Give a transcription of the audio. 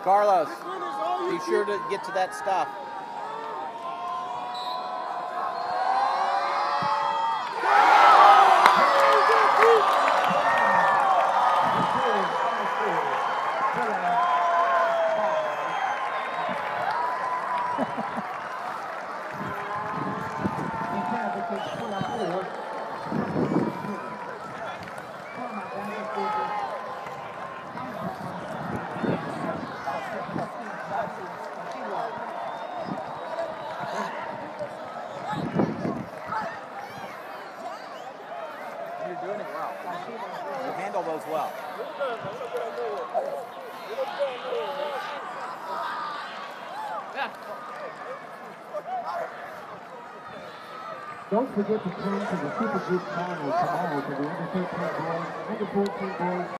Carlos, be sure to get to that stuff. You're doing it well. You handle those well. Don't forget to come to the Super Group Finals tomorrow for the under 13 boys, under 14 boys.